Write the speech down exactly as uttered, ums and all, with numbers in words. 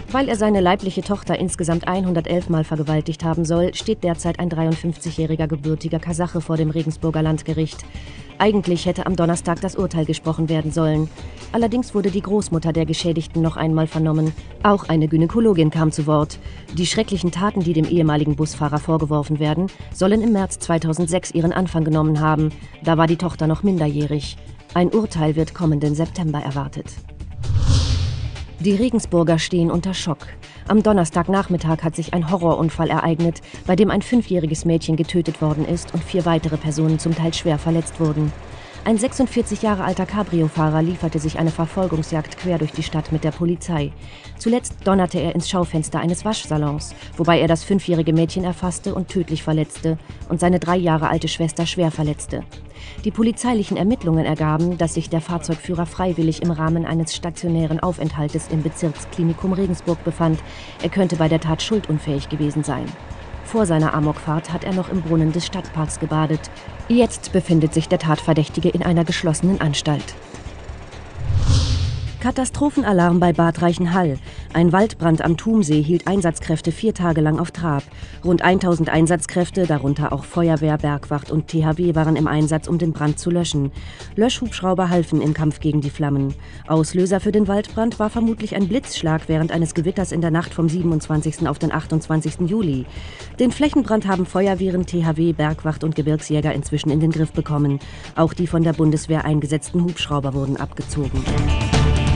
Weil er seine leibliche Tochter insgesamt hundertelf Mal vergewaltigt haben soll, steht derzeit ein dreiundfünfzigjähriger gebürtiger Kasache vor dem Regensburger Landgericht. Eigentlich hätte am Donnerstag das Urteil gesprochen werden sollen. Allerdings wurde die Großmutter der Geschädigten noch einmal vernommen. Auch eine Gynäkologin kam zu Wort. Die schrecklichen Taten, die dem ehemaligen Busfahrer vorgeworfen werden, sollen im März zweitausendsechs ihren Anfang genommen haben. Da war die Tochter noch minderjährig. Ein Urteil wird kommenden September erwartet. Die Regensburger stehen unter Schock. Am Donnerstagnachmittag hat sich ein Horrorunfall ereignet, bei dem ein fünfjähriges Mädchen getötet worden ist und vier weitere Personen zum Teil schwer verletzt wurden. Ein sechsundvierzig Jahre alter Cabrio-Fahrer lieferte sich eine Verfolgungsjagd quer durch die Stadt mit der Polizei. Zuletzt donnerte er ins Schaufenster eines Waschsalons, wobei er das fünfjährige Mädchen erfasste und tödlich verletzte und seine drei Jahre alte Schwester schwer verletzte. Die polizeilichen Ermittlungen ergaben, dass sich der Fahrzeugführer freiwillig im Rahmen eines stationären Aufenthaltes im Bezirksklinikum Regensburg befand. Er könnte bei der Tat schuldunfähig gewesen sein. Vor seiner Amokfahrt hat er noch im Brunnen des Stadtparks gebadet. Jetzt befindet sich der Tatverdächtige in einer geschlossenen Anstalt. Katastrophenalarm bei Bad Reichenhall. Ein Waldbrand am Thumsee hielt Einsatzkräfte vier Tage lang auf Trab. Rund tausend Einsatzkräfte, darunter auch Feuerwehr, Bergwacht und T H W, waren im Einsatz, um den Brand zu löschen. Löschhubschrauber halfen im Kampf gegen die Flammen. Auslöser für den Waldbrand war vermutlich ein Blitzschlag während eines Gewitters in der Nacht vom siebenundzwanzigsten auf den achtundzwanzigsten Juli. Den Flächenbrand haben Feuerwehren, T H W, Bergwacht und Gebirgsjäger inzwischen in den Griff bekommen. Auch die von der Bundeswehr eingesetzten Hubschrauber wurden abgezogen.